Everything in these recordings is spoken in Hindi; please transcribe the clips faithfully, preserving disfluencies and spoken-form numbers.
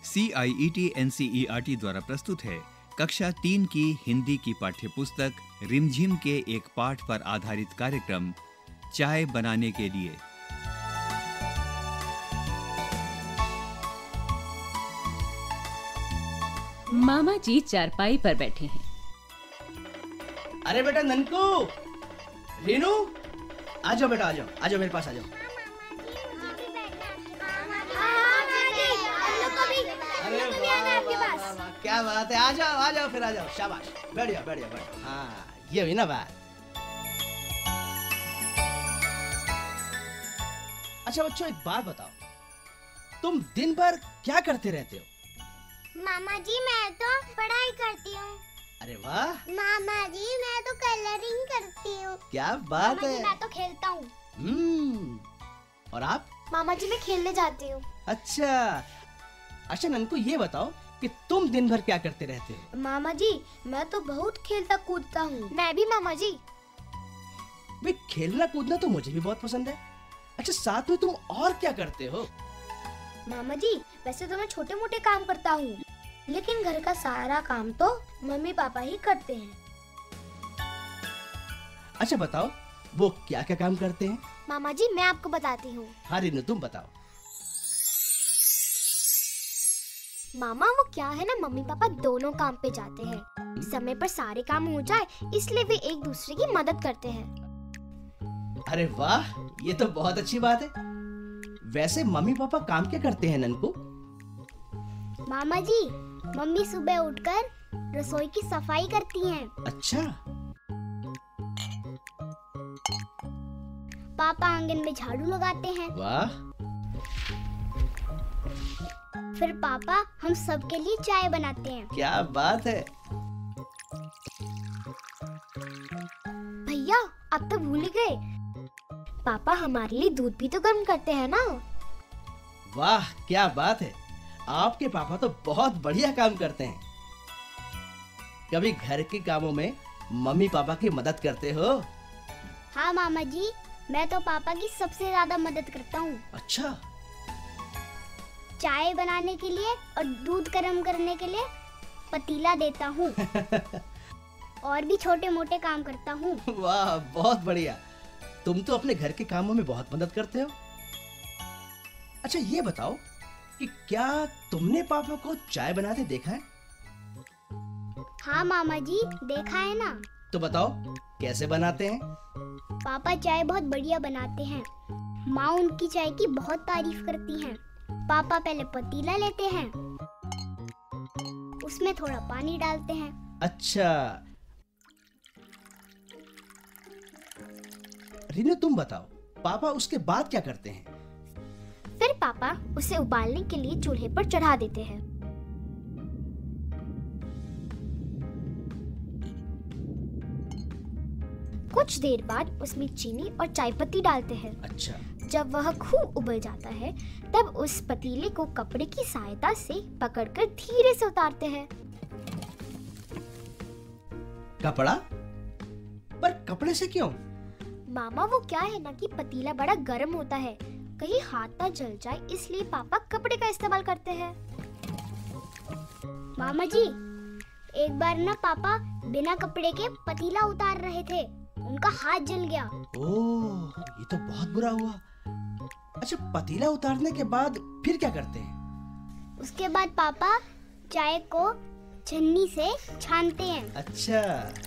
C I E T N C E R T द्वारा प्रस्तुत है कक्षा तीन की हिंदी की पाठ्य पुस्तक रिमझिम के एक पाठ पर आधारित कार्यक्रम चाय बनाने के लिए। मामा जी चारपाई पर बैठे हैं। अरे बेटा ननकू, रीनू, आ जाओ बेटा, आ जाओ, आ जाओ मेरे पास आ जाओ। अरे वाह, क्या बात है, आ जाओ आ जाओ फिर आ जाओ, शाबाश, बैठ जाओ बैठ जाओ बैठ जाओ। हाँ, ये हुई ना बात। अच्छा बच्चों, एक बात बताओ, तुम दिन भर क्या करते रहते हो? मामा जी मैं तो पढ़ाई करती हूँ। अरे वाह। मामा जी मैं तो कलरिंग करती हूँ। क्या बात है। मैं तो खेलता हूँ। हम्म, और आप? मामा जी मैं खेलने जाती हूँ। अच्छा अच्छा ननकू, ये बताओ कि तुम दिन भर क्या करते रहते हो? मामा जी मैं तो बहुत खेलता कूदता हूँ। मैं भी मामा जी। भाई खेलना कूदना तो मुझे भी बहुत पसंद है। अच्छा साथ में तुम और क्या करते हो? मामा जी वैसे तो मैं छोटे मोटे काम करता हूँ, लेकिन घर का सारा काम तो मम्मी पापा ही करते हैं। अच्छा बताओ, वो क्या क्या काम करते हैं? मामा जी मैं आपको बताती हूँ। हाँ रीनू तुम बताओ। मामा वो क्या है ना, मम्मी पापा दोनों काम पे जाते हैं, समय पर सारे काम हो जाए इसलिए वे एक दूसरे की मदद करते हैं। अरे वाह, ये तो बहुत अच्छी बात है। वैसे मम्मी पापा काम क्या करते हैं ननकू? मामा जी मम्मी सुबह उठकर रसोई की सफाई करती हैं। अच्छा। पापा आंगन में झाड़ू लगाते हैं। वाह। फिर पापा हम सबके लिए चाय बनाते हैं। क्या बात है। भैया अब तो भूल ही गए, पापा हमारे लिए दूध भी तो गर्म करते हैं ना। वाह क्या बात है, आपके पापा तो बहुत बढ़िया काम करते हैं। कभी घर के कामों में मम्मी पापा की मदद करते हो? हाँ मामा जी, मैं तो पापा की सबसे ज्यादा मदद करता हूँ। अच्छा। चाय बनाने के लिए और दूध गर्म करने के लिए पतीला देता हूँ और भी छोटे मोटे काम करता हूँ। वाह बहुत बढ़िया, तुम तो अपने घर के कामों में बहुत मदद करते हो। अच्छा ये बताओ कि क्या तुमने पापा को चाय बनाते देखा है? हाँ मामा जी देखा है ना। तो बताओ कैसे बनाते हैं? पापा चाय बहुत बढ़िया बनाते हैं, माँ उनकी चाय की बहुत तारीफ करती हैं। पापा पहले पतीला लेते हैं, उसमें थोड़ा पानी डालते हैं। अच्छा। रीनू तुम बताओ, पापा उसके बाद क्या करते हैं? फिर पापा उसे उबालने के लिए चूल्हे पर चढ़ा देते हैं। कुछ देर बाद उसमें चीनी और चाय पत्ती डालते हैं। अच्छा। जब वह खूब उबल जाता है तब उस पतीले को कपड़े की सहायता से पकड़कर धीरे से उतारते हैं। कपड़ा? पर कपड़े से क्यों? मामा वो क्या है ना कि पतीला बड़ा गर्म होता है, कहीं हाथ ना जल जाए इसलिए पापा कपड़े का इस्तेमाल करते हैं। मामा जी एक बार ना पापा बिना कपड़े के पतीला उतार रहे थे, उनका हाथ जल गया। ओह, ये तो बहुत बुरा हुआ। अच्छा पतीला उतारने के बाद फिर क्या करते हैं? उसके बाद पापा चाय को छन्नी से छानते हैं। अच्छा।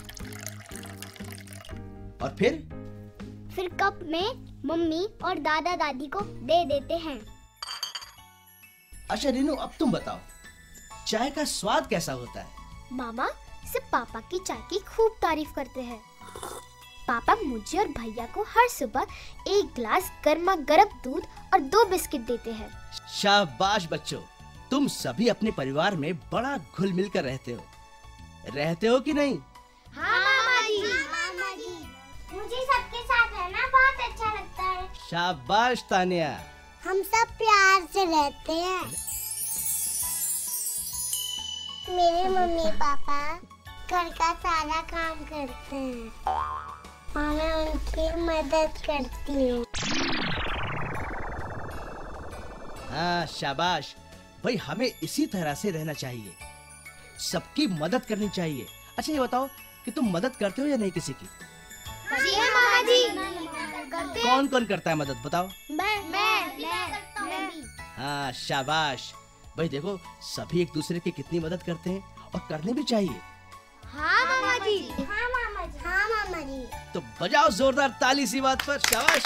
और फिर? फिर कप में मम्मी और दादा दादी को दे देते हैं। अच्छा रीनू अब तुम बताओ, चाय का स्वाद कैसा होता है? मामा सब पापा की चाय की खूब तारीफ करते हैं। पापा मुझे और भैया को हर सुबह एक गिलास गर्मा गर्म दूध और दो बिस्किट देते हैं। शाबाश बच्चों, तुम सभी अपने परिवार में बड़ा घुल मिल कर रहते हो। रहते हो कि नहीं? हाँ मामा जी। मामा जी मुझे सबके साथ रहना बहुत अच्छा लगता है। शाबाश तानिया। हम सब प्यार से रहते हैं। मेरे मम्मी पापा घर का सारा काम करते हैं और मैं उनकी मदद करती हूँ। हाँ शाबाश, भाई हमें इसी तरह से रहना चाहिए, सबकी मदद करनी चाहिए। अच्छा ये बताओ कि तुम मदद करते हो या नहीं किसी की? जी हाँ मामा जी, करते हैं। कौन कौन करता है मदद बताओ? मैं मैं मैं मैं भी। हाँ शाबाश। भाई देखो सभी एक दूसरे की कितनी मदद करते हैं और करनी भी चाहिए। हाँ मामा जी, हाँ मामा जी, हाँ मामा जी। तो बजाओ जोरदार ताली इसी बात पर, शाबाश।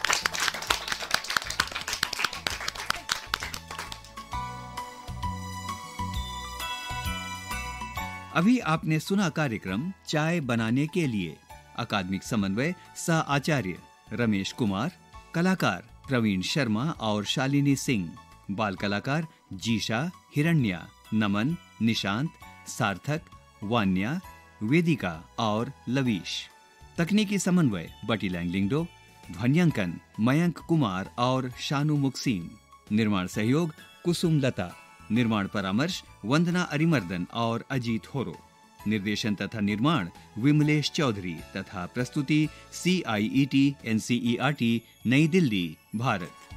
अभी आपने सुना कार्यक्रम चाय बनाने के लिए। अकादमिक समन्वय सह आचार्य रमेश कुमार, कलाकार प्रवीण शर्मा और शालिनी सिंह, बाल कलाकार जीशा, हिरण्या, नमन, निशांत, सार्थक, वान्या, वेदिका और लवीश। तकनीकी समन्वय बटी लैंगलिंगडो, ध्वन्यांकन मयंक कुमार और शानु मुक्सीन, निर्माण सहयोग कुसुम लता, निर्माण परामर्श वंदना अरिमर्दन और अजीत होरो, निर्देशन तथा निर्माण विमलेश चौधरी तथा प्रस्तुति C I E T N C E R T New Delhi, Bharat.